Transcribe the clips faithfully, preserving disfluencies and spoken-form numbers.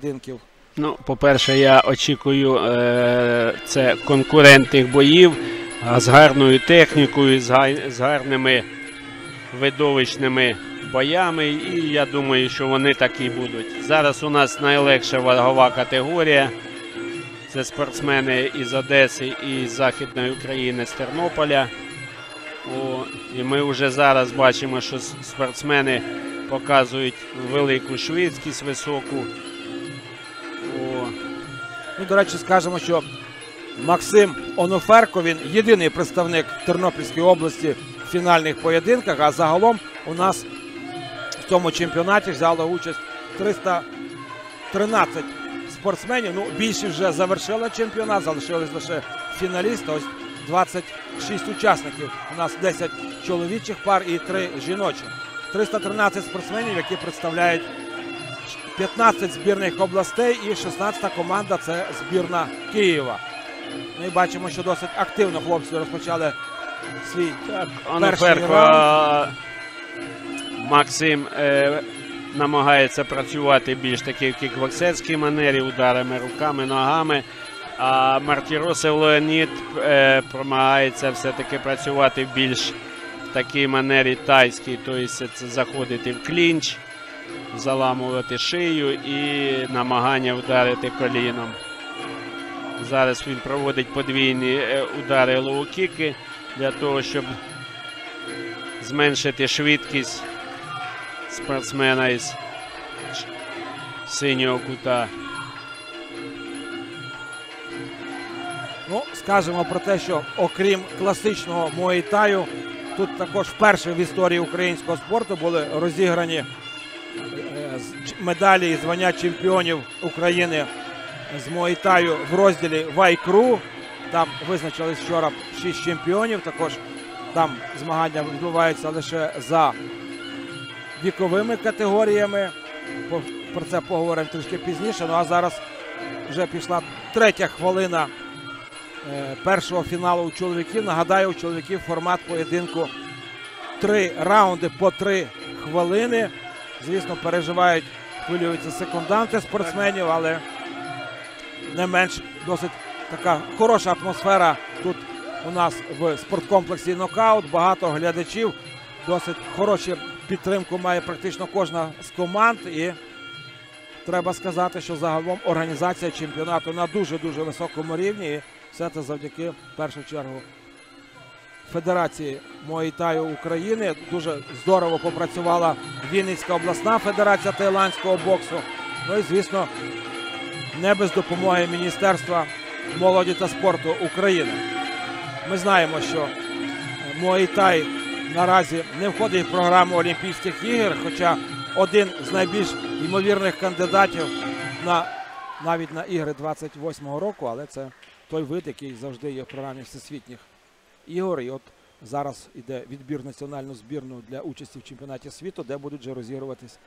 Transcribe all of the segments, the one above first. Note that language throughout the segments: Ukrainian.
поєдинків? Ну, по-перше, я очікую е це конкурентних боїв з гарною технікою, з, га з гарними видовищними боями, і я думаю, що вони такі будуть. Зараз у нас найлегша вагова категорія. Це спортсмени із Одеси і з Західної України, з Тернополя. О, і ми вже зараз бачимо, що спортсмени показують велику швидкість, високу. О. Ну, до речі, скажемо, що Максим Оноферко, він єдиний представник Тернопільської області в фінальних поєдинках, а загалом у нас в цьому чемпіонаті взяло участь триста тринадцять спортсменів. Ну, більшість вже завершили чемпіонат, залишились лише фіналісти. Ось двадцять шість учасників. У нас десять чоловічих пар і три жіночих. триста тринадцять спортсменів, які представляють п'ятнадцять збірних областей, і шістнадцята команда – це збірна Києва. Ми бачимо, що досить активно хлопці розпочали свій так, перший Оноферко, раунд. Максим е, намагається працювати більш таки в кікбоксерській манері, ударами руками, ногами. А Мартіросов Леонід е, намагається все-таки працювати в більш в такій манері тайській, тобто це заходити в клінч, заламувати шию і намагання вдарити коліном. Зараз він проводить подвійні удари лоу-кіки для того, щоб зменшити швидкість спортсмена із синього кута. Ну, скажемо про те, що окрім класичного муay-таю, тут також вперше в історії українського спорту були розіграні медалі і звання чемпіонів України з муay-таю в розділі Вайкру. Там визначились вчора шість чемпіонів. Також там змагання відбуваються лише за віковими категоріями. Про це поговоримо трішки пізніше. Ну а зараз вже пішла третя хвилина першого фіналу у чоловіків. Нагадаю, у чоловіків формат поєдинку три раунди по три хвилини. Звісно, переживають, хвилюються секунданти спортсменів, але не менш досить така хороша атмосфера тут у нас в спорткомплексі «Нокаут». Багато глядачів, досить хорошу підтримку має практично кожна з команд. І треба сказати, що загалом організація чемпіонату на дуже-дуже високому рівні. І все це завдяки, в першу чергу, Федерації муay-таю України. Дуже здорово попрацювала Вінницька обласна федерація таїландського боксу. Ну і, звісно, не без допомоги Міністерства молоді та спорту України. Ми знаємо, що муay-тай наразі не входить в програму Олімпійських ігор, хоча один з найбільш ймовірних кандидатів на, навіть на ігри двадцять восьмого року, але це той вид, який завжди є в програмі всесвітніх ігор. І от зараз йде відбір національну збірну для участі в чемпіонаті світу, де будуть вже розігруватись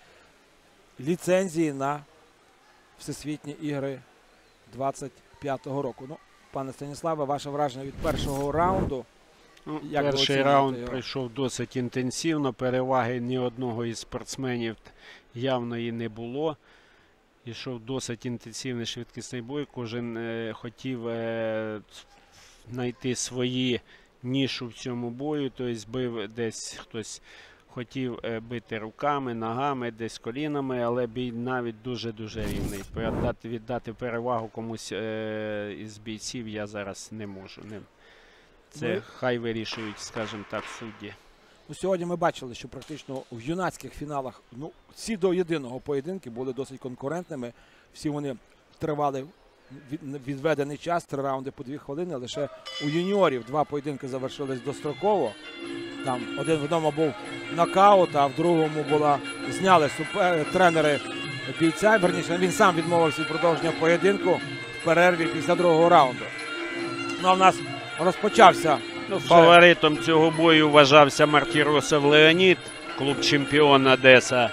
ліцензії на всесвітні ігри двадцять п'ятого року. Ну, пане Станіславе, ваше враження від першого раунду? Ну, Як перший раунд його? Пройшов досить інтенсивно, переваги ні одного із спортсменів явно і не було. Ішов досить інтенсивний швидкісний бой, кожен е, хотів е, знайти свої нішу в цьому бою, тобто бив десь хтось хотів е, бити руками, ногами, десь колінами, але бій навіть дуже-дуже рівний. Віддати, віддати перевагу комусь е, із бійців я зараз не можу. Не. Це ми... хай вирішують, скажімо так, судді. Ну, сьогодні ми бачили, що практично в юнацьких фіналах ну, всі до єдиного поєдинки були досить конкурентними. Всі вони тривали відведений час, три раунди по дві хвилини. Лише у юніорів два поєдинки завершились достроково. Там один в одному був нокаут, а в другому була зняли супер... тренери бійця. Верніше, він сам відмовився від продовження поєдинку в перерві після другого раунду. Ну, а в нас розпочався. Ну, фаворитом цього бою вважався Мартіросов Леонід, клуб чемпіон Одеса.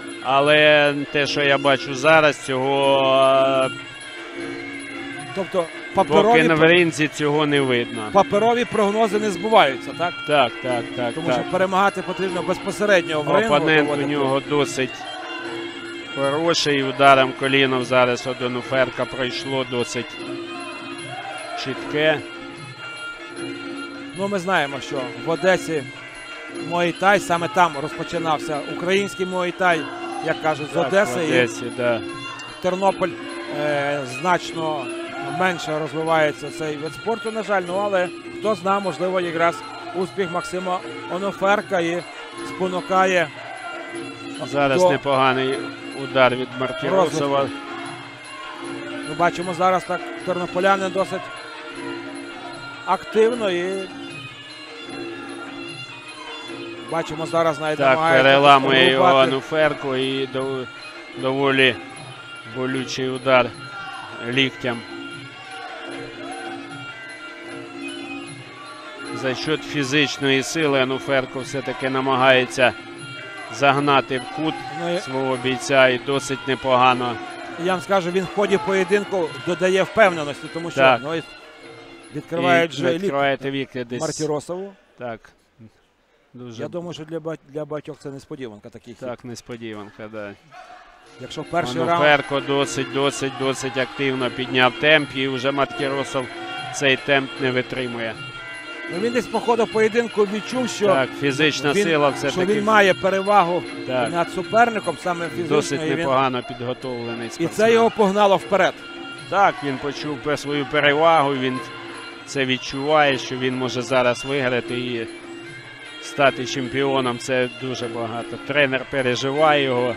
Але те, що я бачу зараз, цього тобто, паперові... поки на ринзі цього не видно. Паперові прогнози не збуваються, так? Так, так, так. Тому так. що перемагати потрібно безпосередньо в рингу. Опонент у нього досить хороший. Ударом коліном зараз от Онуферка пройшло досить чітке. Ну, ми знаємо, що в Одесі Муай-тай, саме там розпочинався український Муай-тай, як кажуть, з Так, Одеси. в Одесі, да. І Тернопіль е, значно менше розвивається цей вид спорту, на жаль. Ну, але хто знає, можливо, якраз успіх Максима Онуферка і спонукає Зараз до непоганий удар від Мартіросова. розвитку. Ми бачимо зараз так тернополяни досить активно і бачимо зараз навіть Так, намагається переламує його рубати. Онуферку і дов- доволі болючий удар ліктям. За счет фізичної сили Онуферко все-таки намагається загнати в кут Ну, і свого бійця і досить непогано. я вам скажу, він в ході поєдинку додає впевненості, тому що Так. ну, і відкривають І же лік відкриваєте віки десь. Мартіросову. Так. Дуже Я думаю, що для, ба- для багатьох це несподіванка таких. так, несподіванка, да. Якщо в перший раунд Онуферко досить, досить, досить активно підняв темп, і вже Мартіросов цей темп не витримує. ну, він десь по ходу поєдинку відчув, що, Так, фізична він, сила що все-таки він має перевагу так, над суперником, саме фізично. досить і, він, непогано підготовлений і спортсмен. це його погнало вперед. Так, він почув про свою перевагу, він це відчуває, що він може зараз виграти і стати чемпіоном. Це дуже багато. Тренер переживає його.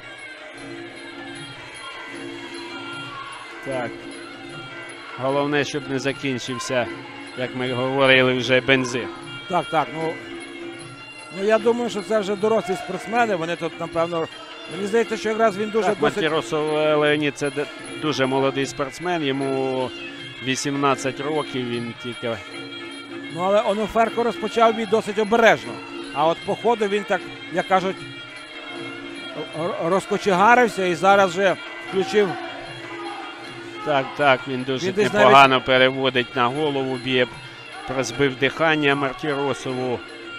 Так. Головне, щоб не закінчився, як ми говорили, вже бензин. Так, так. Ну, ну я думаю, що це вже дорослі спортсмени. Вони тут, напевно, мені здається, що якраз він дуже Так, досить. Мартіросов Леонід це де- дуже молодий спортсмен, йому вісімнадцять років, він тільки Ну, але Онуферко розпочав бій досить обережно. А от по ходу він так, як кажуть, р- розкочегарився і зараз вже включив. так, так, він дуже Він десь непогано переводить на голову, б'є, розбив дихання Мартіросову.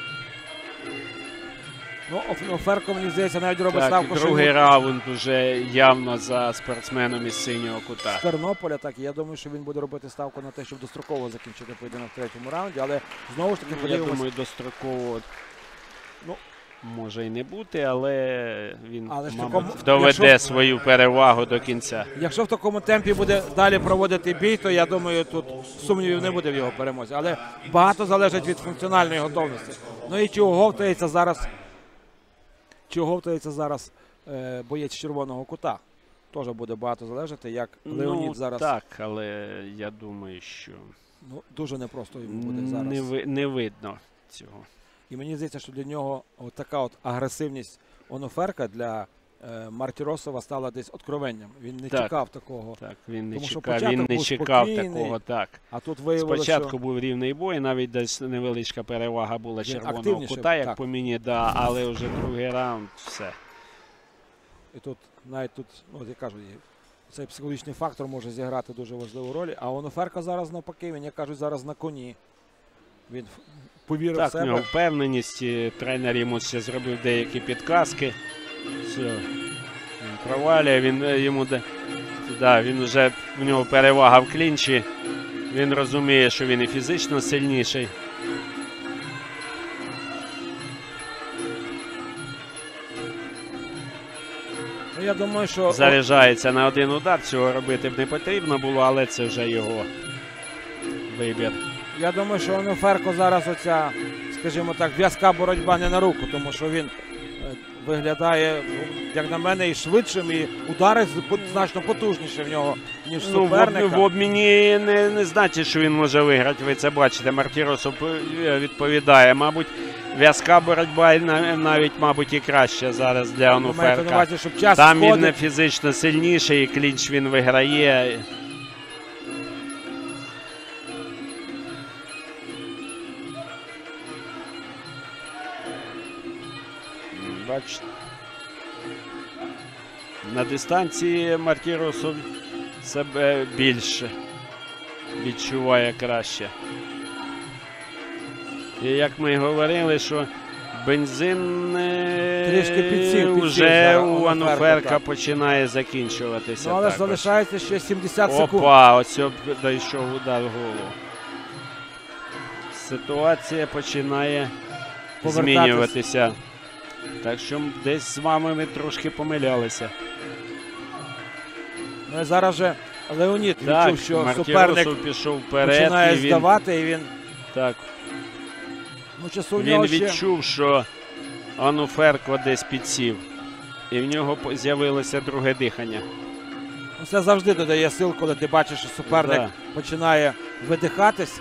Ну, Онуферко, мені здається, навіть робить Так, ставку, і що другий він раунд уже явно за спортсменом із синього кута. з Тернополя. Так, я думаю, що він буде робити ставку на те, щоб достроково закінчити поєдинок в третьому раунді. Але знову ж таки Я подивимося. думаю, достроково Ну, може і не бути, але він, Але ж в мабуть, такому- доведе якщо- свою перевагу до кінця. Якщо в такому темпі буде далі проводити бій, то я думаю, тут сумнівів не буде в його перемозі. Але багато залежить від функціональної готовності. Ну і чи оговтається зараз, чи оговтається зараз е, боєць червоного кута. Теж буде багато залежати, як Леонід Ну, зараз. так, але я думаю, що Ну, дуже непросто йому буде зараз. не, ви- не видно цього. І мені здається, що для нього от така от агресивність Онуферка для е, Мартіросова стала десь откровенням. Він не Так. чекав такого. Так, він не Тому що чекав, він початок не був чекав спокійний. такого, так. А тут виявилося, Спочатку що був рівний бой, навіть десь невеличка перевага була Він червоного активніше, кута, як так. по мені, да, але вже другий раунд, все. і тут навіть тут, ну, от я кажу, і цей психологічний фактор може зіграти дуже важливу роль. А Онуферка зараз навпаки, він, як кажуть, зараз на коні. Він ф- повірив в Так, в себе. нього впевненість, і тренер йому ще зробив деякі підказки. Все, він провалює, він е, йому де- да, він вже в нього перевага в клінчі. Він розуміє, що він і фізично сильніший. Ну, я думаю, що Заряджається на один удар, цього робити б не потрібно було, але це вже його вибір. Я думаю, що Онуферко зараз оця, скажімо так, в'язка боротьба не на руку, тому що він е, виглядає, ну, як на мене, і швидшим, і удари з- по- значно потужніші в нього, ніж Ну, в, об- суперника. в обміні не, не значить, що він може виграти. Ви це бачите. Мартіросов е, відповідає. Мабуть, в'язка боротьба і нав- навіть, мабуть, і краще зараз для Ви маєте на Онуферка. увазі, щоб час Там він сходить. не фізично сильніший, і клінч він виграє. Бачите. На дистанції Мартіросов себе більше відчуває краще. І як ми говорили, що бензин е, Трішки підсів, підсів вже зараз у Онуферко, Онуферка так. починає закінчуватися. Ну, але ж також. залишається ще сімдесят секунд. Опа, ось об- дійшов удар в голову. Ситуація починає Повертатись. змінюватися. Так що десь з вами ми трошки помилялися. Ну і зараз же Леонід Так, відчув, що суперник Мартіросов пішов вперед. починає і він, здавати, і він, так, ну, часу в він нього ще... відчув, що Онуферко десь підсів. І в нього по- з'явилося друге дихання. Ну, це завжди додає сил, коли ти бачиш, що суперник Да. починає видихатись.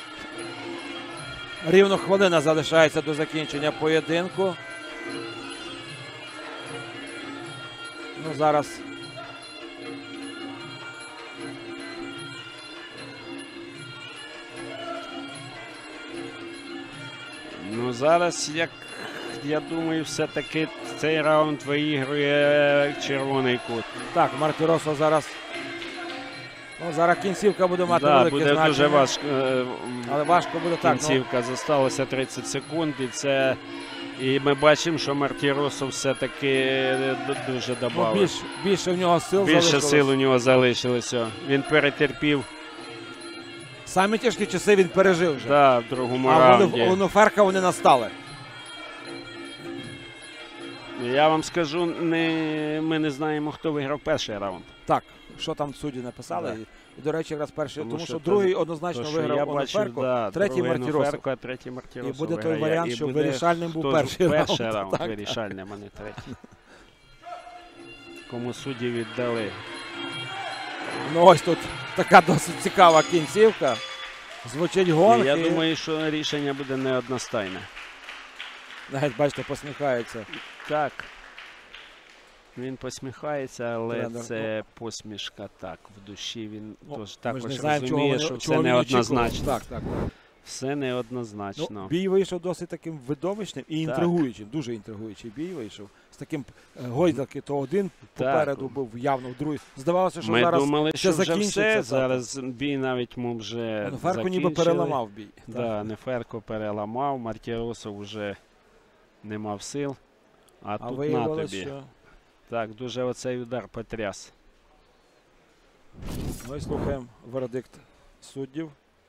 Рівно хвилина залишається до закінчення поєдинку. Ну, зараз Ну зараз, як я думаю, все-таки цей раунд виігрує червоний кут. так, Мартіросов зараз. Ну, зараз кінцівка буде мати Да, велике буде значення. дуже важко. е, Але важко буде так. Ну, Кінцівка зосталося тридцять секунд, і це. І ми бачимо, що Мартіросов все-таки д- дуже ну, додав. більш, більше в нього сил Більше залишилось. сил у нього залишилося. Він перетерпів, Самі тяжкі часи він пережив вже. да, в другому а раунді. вони, у Онуферка вони настали. Я вам скажу, не, ми не знаємо, хто виграв перший раунд. Так, що там судді написали. Да. І, і, до речі, якраз перший, Тому тому, що що то- другий однозначно То, що я виграв бачив, Онуферко, да, третій другий Мартіросов. Онуферко, а третій Мартіросов І буде той виграє. варіант, І що буде вирішальним був хто ж перший перший раунд. раунд, Так, так. вирішальним, а не третій. Кому судді віддали. Ну ось тут така досить цікава кінцівка. Звучить гонг. І я і думаю, що рішення буде неодностайне. навіть, бачите, посміхається. Так. Він посміхається, але Тренер, це посмішка так. В душі він Ну, тож ми ж також не знаємо, чого розуміє, вони- що чого все він очікував. неоднозначно. Так, так. Все неоднозначно. Ну, бій вийшов досить таким видовищним і Так. інтригуючим. Дуже інтригуючий бій вийшов. З таким е, гойдалки, то один попереду був явно в другий. Здавалося, що Ми зараз думали, ще що вже закінчиться. все. так. Зараз бій навіть мов вже Онуферко ніби закінчили. переламав бій. Так. Да, Неферко переламав, Мартіросов вже не мав сил. А, А тут на виявилось, тобі. що... Так, дуже оцей удар потряс. Ми слухаємо вердикт суддів.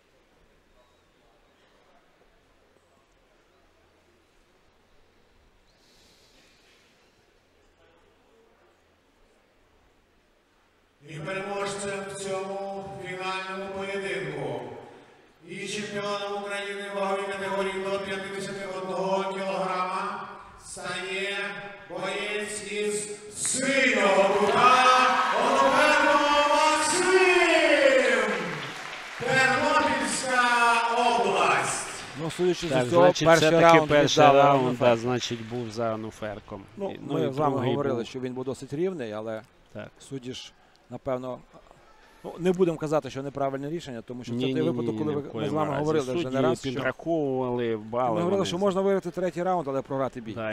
І переможцем в цьому фінальному поєдинку і чемпіоном України ваговій категорії до п'ятдесят один кілограма стає боєць із синього кута Онуферко Максим! Тернопільська область! Ну, судячи Так, з цього, значить, перший все-таки раунд перший віддали раунд, Онуферку. да, значить, був за Онуферком. Ну, І- ми і з вами другий говорили, був. що він був досить рівний, але Так. судді ж, напевно, ну, не будемо казати, що неправильне рішення, тому що це той Ні-ні-ні, випадок, коли ні ви- в ми коєму з вами разі. говорили вже Судді не раз, що підраховували бали. ми говорили, вони що можна виграти третій раунд, але програти бій. Да,